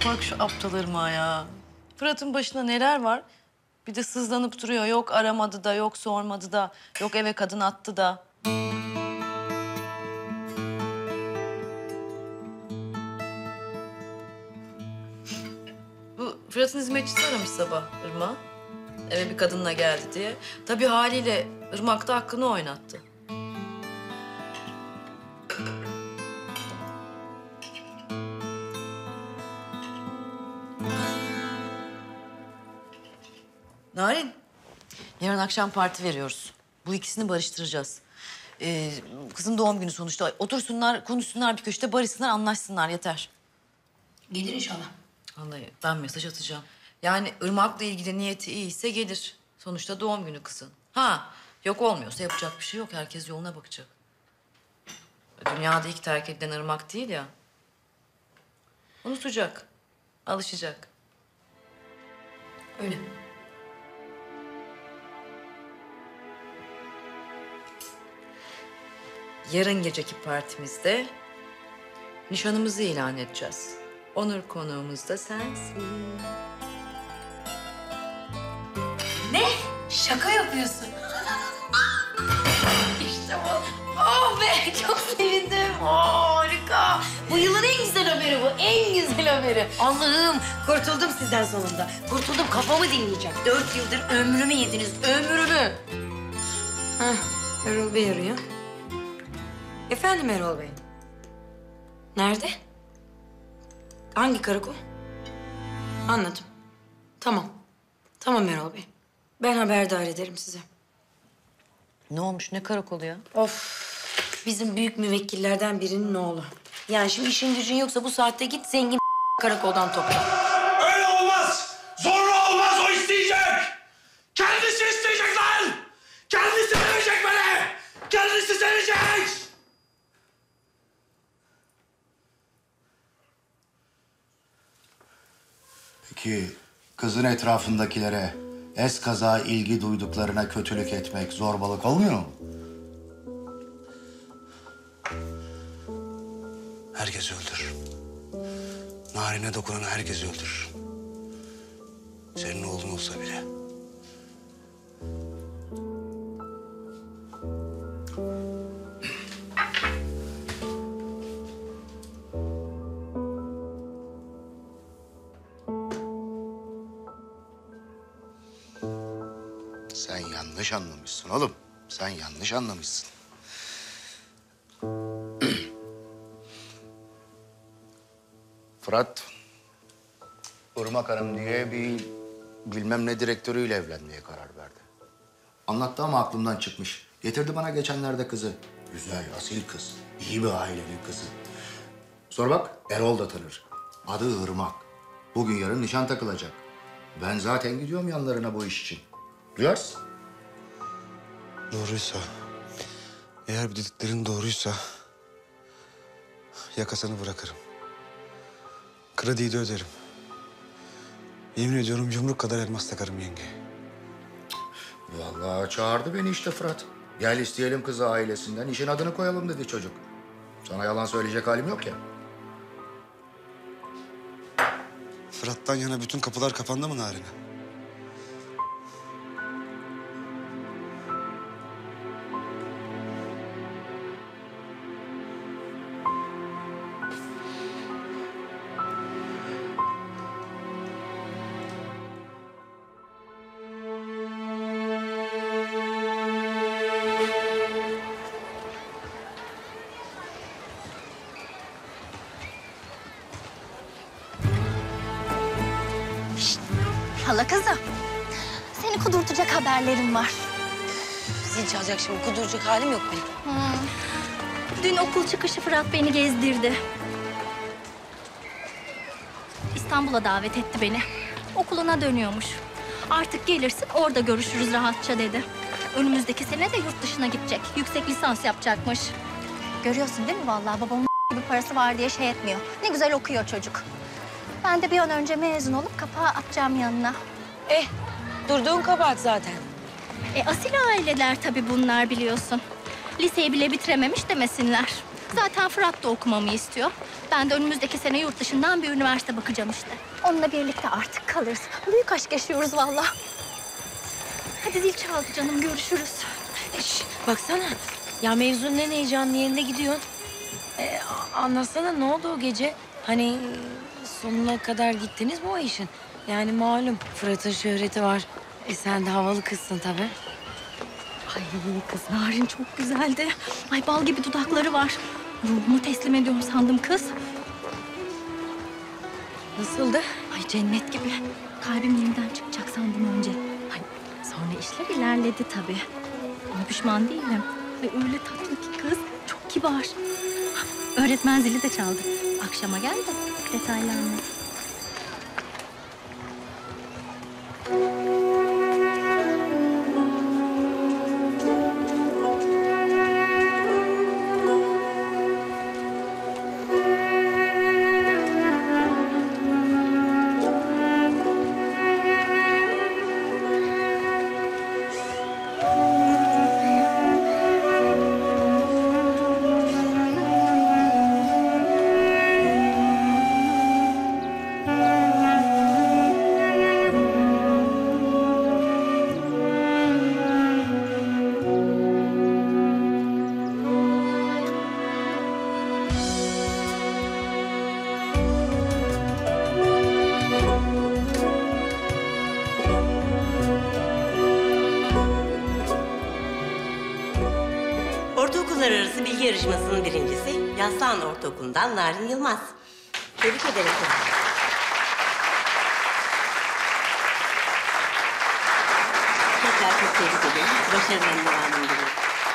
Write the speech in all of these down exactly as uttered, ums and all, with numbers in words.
Bak şu aptal Irmak'a ya. Fırat'ın başına neler var? Bir de sızlanıp duruyor. Yok aramadı da, yok sormadı da, yok eve kadın attı da. Bu Fırat'ın hizmetçisi aramış sabah Irmak'ı. Eve bir kadınla geldi diye. Tabii haliyle Irmak da hakkını oynattı. Narin, yarın akşam parti veriyoruz. Bu ikisini barıştıracağız. Ee, kızın doğum günü sonuçta. Otursunlar, konuşsunlar bir köşede, barışsınlar, anlaşsınlar yeter. Gelir inşallah. Vallahi ben mesaj atacağım. Yani Irmak'la ilgili niyeti iyiyse gelir. Sonuçta doğum günü kızın. Ha, yok olmuyorsa yapacak bir şey yok. Herkes yoluna bakacak. Dünyada ilk terk edilen Irmak değil ya. Unutacak, alışacak. Öyle. Yarın geceki partimizde nişanımızı ilan edeceğiz. Onur konuğumuz da sensin. Ne? Şaka yapıyorsun. İşte bu. Oh be, çok sevindim. Oh, harika. Bu yılın en güzel haberi bu, en güzel haberi. Allah'ım, kurtuldum sizden sonunda. Kurtuldum, kafamı dinleyeceğim. Dört yıldır ömrümü yediniz, ömrümü. Hah, Erol Bey arıyor. Efendim Erol Bey. Nerede? Hangi karakol? Anladım. Tamam. Tamam Erol Bey. Ben haberdar ederim size. Ne olmuş, ne karakolu ya? Of, bizim büyük müvekkillerden birinin oğlu. Yani şimdi işin gücün yoksa bu saatte git zengin karakoldan topla. Öyle olmaz! Zorla olmaz, o isteyecek! Kendisi isteyecek lan! Kendisi sevecek beni! Kendisi sevecek! Peki kızın etrafındakilere eskaza ilgi duyduklarına kötülük etmek zorbalık olmuyor mu? Herkes öldür. Narine dokunan herkes öldür. Senin oğlun olsa bile. Sen yanlış anlamışsın oğlum. Sen yanlış anlamışsın. Fırat, Irmak Hanım diye bir bilmem ne direktörüyle evlenmeye karar verdi. Anlattı ama aklımdan çıkmış. Getirdi bana geçenlerde kızı. Güzel, asil kız. İyi bir ailenin kızı. Sonra bak, Erol da tanır. Adı Irmak. Bugün yarın nişan takılacak. Ben zaten gidiyorum yanlarına bu iş için. Duyarsın. Doğruysa, eğer bu dediklerin doğruysa yakasını bırakırım. Krediyi de öderim. Yemin ediyorum yumruk kadar elmas takarım yenge. Vallahi çağırdı beni işte Fırat. Gel isteyelim kızı ailesinden, işin adını koyalım dedi çocuk. Sana yalan söyleyecek halim yok ya. Fırat'tan yana bütün kapılar kapandı mı Narine? Hala kızım, seni kudurtacak haberlerim var. Zil çalacak şimdi, kuduracak halim yok benim. Hmm. Dün okul çıkışı Fırat beni gezdirdi. İstanbul'a davet etti beni. Okuluna dönüyormuş. Artık gelirsin, orada görüşürüz rahatça dedi. Önümüzdeki sene de yurt dışına gidecek. Yüksek lisans yapacakmış. Görüyorsun değil mi vallahi babamın gibi parası var diye şey etmiyor. Ne güzel okuyor çocuk. Ben de bir an önce mezun olup kapağı atacağım yanına. Eh, durduğun kabahat zaten. E asil aileler tabii bunlar biliyorsun. Liseyi bile bitirememiş demesinler. Zaten Fırat da okumamı istiyor. Ben de önümüzdeki sene yurt dışından bir üniversite bakacağım işte. Onunla birlikte artık kalırız. Büyük aşk yaşıyoruz vallahi. Hadi zil çaldı canım, görüşürüz. Şş, baksana. Ya mevzunun en heyecanlı yerine gidiyorsun. Ee, a- anlatsana ne oldu o gece? Hani sonuna kadar gittiniz mi o işin? Yani malum Fırat'ın şöhreti var. E sen de havalı kızsın tabii. Ay kız Narin çok güzeldi. Ay bal gibi dudakları var. Ruhumu teslim ediyorum sandım kız. Nasıldı? Ay cennet gibi. Kalbim yeniden çıkacak sandım önce. Ay sonra işler ilerledi tabii. Ama pişman değilim. Ay öyle tatlı ki kız. Çok kibar. Öğretmen zili de çaldı. Akşama gel de detaylı anlat. Ortaokullar arası bilgi yarışmasının birincisi Yaslıhan Ortaokulu'ndan Narin Yılmaz. Tebrik ederim kızım. Tekrar çok tebrik ederim. Başarılarının devamını diliyorum.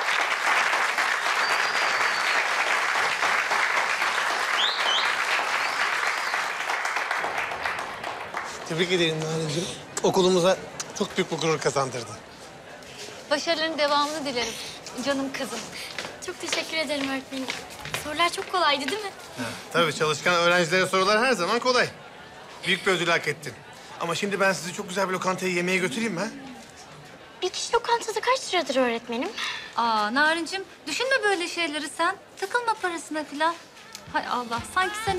Tebrik ederim Narin'cim. Okulumuza çok büyük bir gurur kazandırdın. Başarıların devamını dilerim canım kızım. Çok teşekkür ederim öğretmenim. Sorular çok kolaydı değil mi? Tabii çalışkan öğrencilere sorular her zaman kolay. Büyük bir ödül hak ettin. Ama şimdi ben sizi çok güzel bir lokantaya yemeğe götüreyim mi? Bir kişi lokantası kaç liradır öğretmenim? Aa Narincim düşünme böyle şeyleri sen. Takılma parasına filan. Hay Allah sanki sen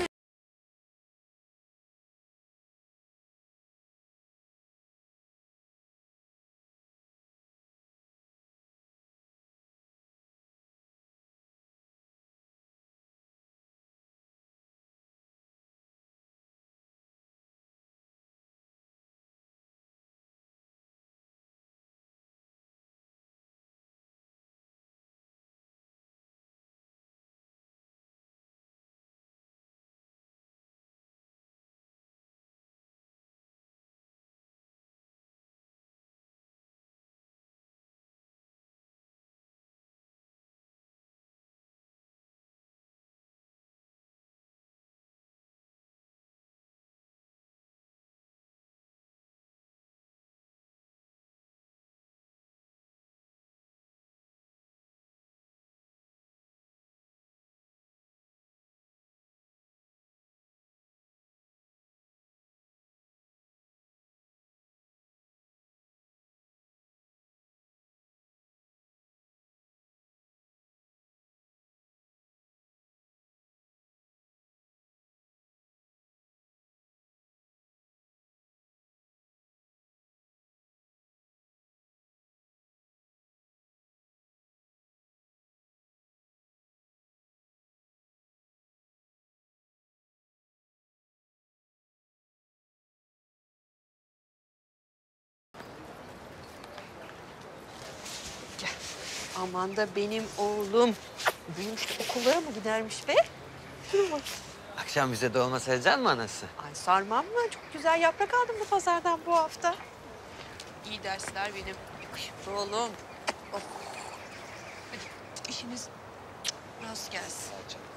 Aman da benim oğlum. Benim okullara mı gidermiş be? Dur bak. Akşam bize dolma saracaksın mı anası? Ay sarmam mı? Çok güzel yaprak aldım bu pazardan bu hafta. İyi dersler benim yakışıklı oğlum. Oh. Hadi işiniz rast gelsin.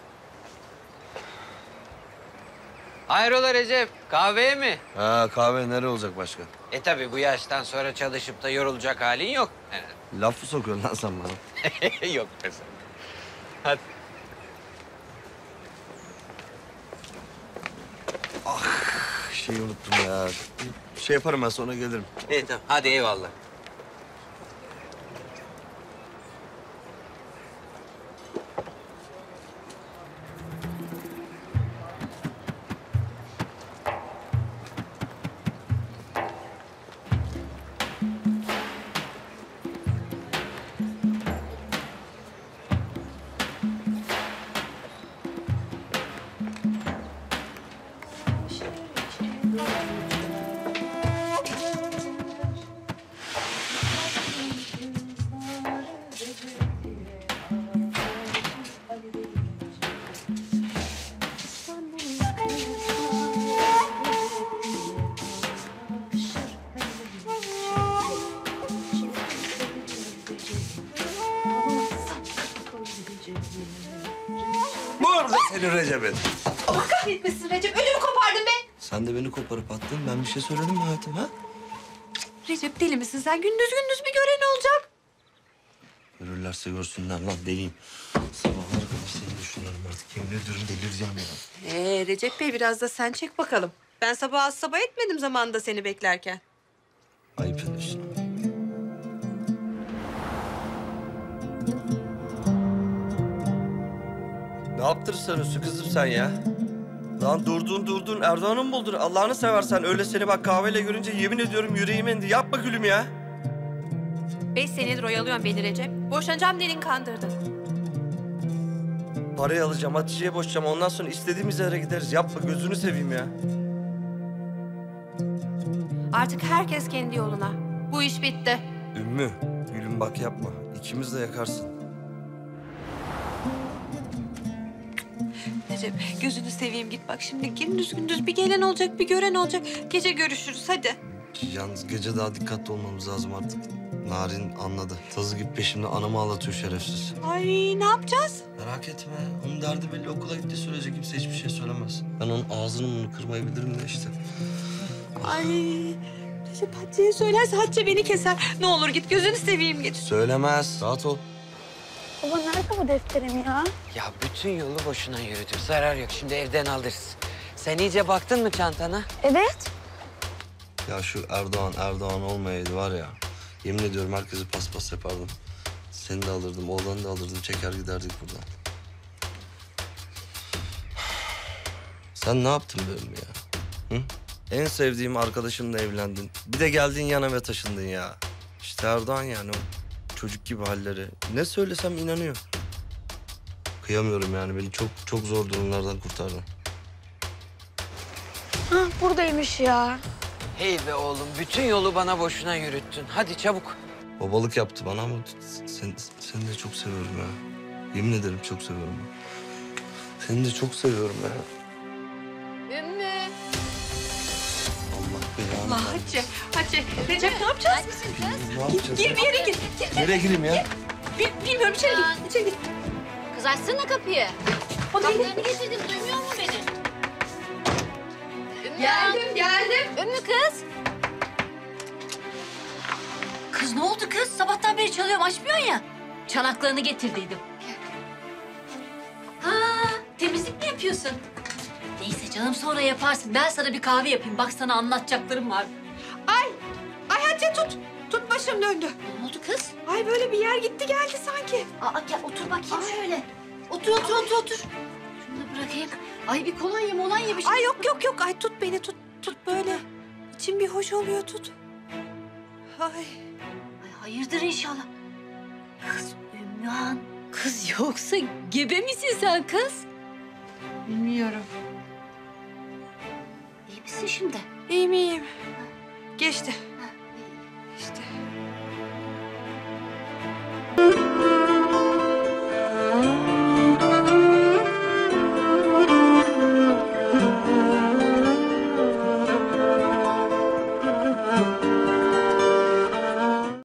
Hayrola Recep, kahveye mi? Ha kahve nere olacak başka? E tabii bu yaştan sonra çalışıp da yorulacak halin yok. Laf mı sokuyorsun lan sen bana? Yok be sen. Hadi. Ah şeyi unuttum ya. Şey yaparım ben sonra gelirim. İyi tamam, hadi eyvallah. senin Recep'in. Allah kahretmesin Recep. Ödümü kopardın be. Sen de beni koparıp attın. Ben bir şey söyledim mi hayatım ha? Recep deli misin sen? Gündüz gündüz bir gören olacak. Görürlerse görsünler lan deliyim. Sabahlar kadar seni düşünüyorum artık. Yemin ediyorum delireceğim ya. Ee Recep Bey biraz da sen çek bakalım. Ben sabah az sabah etmedim zamanında seni beklerken. Ayıp ediyorsun. Ne yaptırırsan kızım sen ya? Lan durdun durdun Erdoğan'ı mı buldun? Allah'ını seversen öyle seni bak kahveyle görünce yemin ediyorum yüreğim indi. Yapma gülüm ya. Beş senedir oyalıyorsun beni Recep. Boşanacağım dedin kandırdın. Parayı alacağım, Hatice'ye boşayacağım. Ondan sonra istediğimiz yere gideriz. Yapma gözünü seveyim ya. Artık herkes kendi yoluna. Bu iş bitti. Ümmü, gülüm bak yapma. İkimiz de yakarsın. Recep gözünü seveyim git bak şimdi gündüz gündüz bir gelen olacak bir gören olacak. Gece görüşürüz hadi. Yalnız gece daha dikkatli olmamız lazım artık. Narin anladı. Tazı gibi peşimde anamı ağlatıyor şerefsiz. Ay ne yapacağız? Merak etme. Onun derdi belli. Okula gittiği sürece kimse hiçbir şey söylemez. Ben onun ağzını bunu kırmayı bilirim de işte. Ay Recep Hatice'ye söylerse Hatice beni keser. Ne olur git gözünü seveyim git. Söylemez. Rahat ol. Baba nerede bu defterim ya? Ya bütün yolu boşuna yürüdük. Zarar yok. Şimdi evden alırız. Sen iyice baktın mı çantana? Evet. Ya şu Erdoğan Erdoğan olmayaydı var ya. Yemin ediyorum herkesi paspas yapardım. Seni de alırdım, oğlanı da alırdım. Çeker giderdik buradan. Sen ne yaptın benim ya? Hı? En sevdiğim arkadaşımla evlendin. Bir de geldin yana ve taşındın ya. İşte Erdoğan yani o çocuk gibi halleri. Ne söylesem inanıyor. Kıyamıyorum yani. Beni çok çok zor durumlardan kurtardın. Ha buradaymış ya. Hey be oğlum, bütün yolu bana boşuna yürüttün. Hadi çabuk. Babalık yaptı bana ama sen, seni de çok seviyorum ya. Yemin ederim çok seviyorum. Seni de çok seviyorum ya. Ümmü. Allah belanı. Allah Hatice, Hatice. Recep ne yapacağız? Ne yapacağız? Gir bir yere gir. Gir, gir. Nereye gireyim ya? Bil, bilmiyorum içeri gir. İçeri gir. Kız açsana kapıyı. Kapılarını getirdim duymuyor mu beni? Ümmü. Geldim, geldim. Ümmü kız. Kız ne oldu kız? Sabahtan beri çalıyorum açmıyorsun ya. Çanaklarını getirdiydim. Ha, temizlik mi yapıyorsun? Neyse canım sonra yaparsın. Ben sana bir kahve yapayım. Bak sana anlatacaklarım var. Ay, ay Hatice tut. Tut başım döndü. Ne oldu kız? Ay böyle bir yer gitti geldi sanki. Aa gel otur bakayım şöyle. Otur otur otur otur. Şunu da bırakayım. Ay bir kolonya molonya bir şey. Ay yok yok yok. Ay tut beni tut. Tut böyle. İçim bir hoş oluyor tut. Ay. Ay hayırdır inşallah. Kız Ümmühan. Kız yoksa gebe misin sen kız? Bilmiyorum. İyi misin şimdi? İyiyim iyiyim. Geçti.